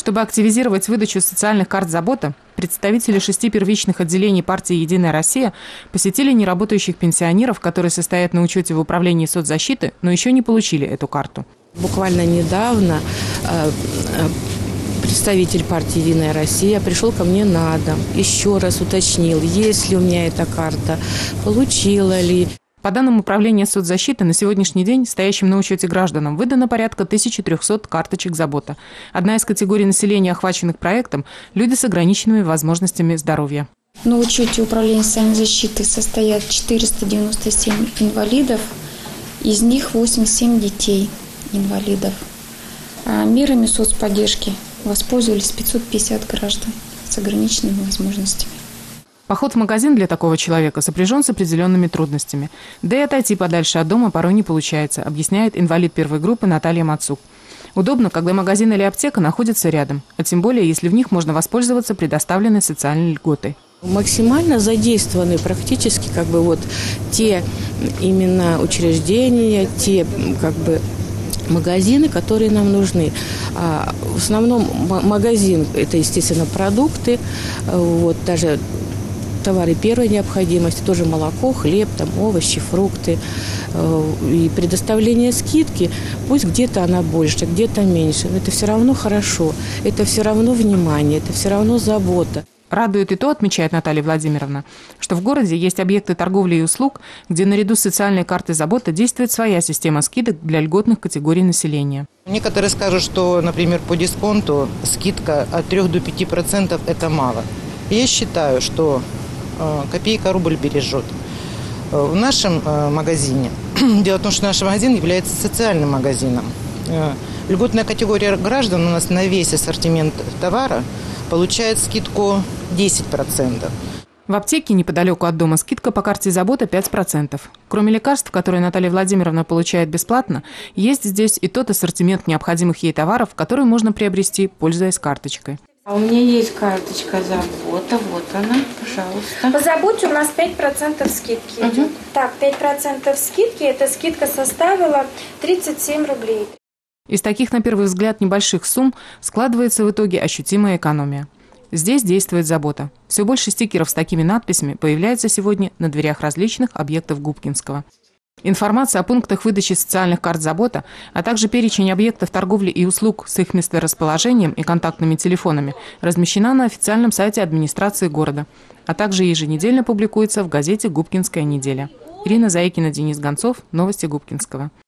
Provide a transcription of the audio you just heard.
Чтобы активизировать выдачу социальных карт заботы, представители 6 первичных отделений партии «Единая Россия» посетили неработающих пенсионеров, которые состоят на учете в управлении соцзащиты, но еще не получили эту карту. Буквально недавно представитель партии «Единая Россия» пришел ко мне на дом, еще раз уточнил, есть ли у меня эта карта, получила ли. По данным Управления соцзащиты, на сегодняшний день стоящим на учете гражданам выдано порядка 1300 карточек заботы. Одна из категорий населения, охваченных проектом – люди с ограниченными возможностями здоровья. На учете Управления социальной защиты состоят 497 инвалидов, из них 87 детей инвалидов. А мерами соцподдержки воспользовались 550 граждан с ограниченными возможностями. Поход в магазин для такого человека сопряжен с определенными трудностями. Да и отойти подальше от дома порой не получается, объясняет инвалид первой группы Наталья Мацук. Удобно, когда магазин или аптека находятся рядом, а тем более, если в них можно воспользоваться предоставленной социальной льготой. Максимально задействованы практически те именно учреждения, те магазины, которые нам нужны. В основном магазин – это, естественно, продукты, даже товары первой необходимости, тоже молоко, хлеб, овощи, фрукты. И предоставление скидки, пусть где-то она больше, где-то меньше, но это все равно хорошо, это все равно внимание, это все равно забота. Радует и то, отмечает Наталья Владимировна, что в городе есть объекты торговли и услуг, где наряду с социальной картой заботы действует своя система скидок для льготных категорий населения. Некоторые скажут, что, например, по дисконту скидка от 3 до 5% – это мало. Я считаю, что копейка рубль бережет. В нашем магазине, дело в том, что наш магазин является социальным магазином. Льготная категория граждан у нас на весь ассортимент товара получает скидку 10%. В аптеке неподалеку от дома скидка по карте заботы 5%. Кроме лекарств, которые Наталья Владимировна получает бесплатно, есть здесь и тот ассортимент необходимых ей товаров, которые можно приобрести, пользуясь карточкой. У меня есть карточка забота, вот она, пожалуйста. По заботе у нас 5% скидки идет. Так, 5% скидки, эта скидка составила 37 рублей. Из таких, на первый взгляд, небольших сумм складывается в итоге ощутимая экономия. Здесь действует забота. Все больше стикеров с такими надписями появляется сегодня на дверях различных объектов Губкинского. Информация о пунктах выдачи социальных карт забота, а также перечень объектов торговли и услуг с их месторасположением и контактными телефонами размещена на официальном сайте администрации города, а также еженедельно публикуется в газете «Губкинская неделя». Ирина Заикина, Денис Гонцов. Новости Губкинского.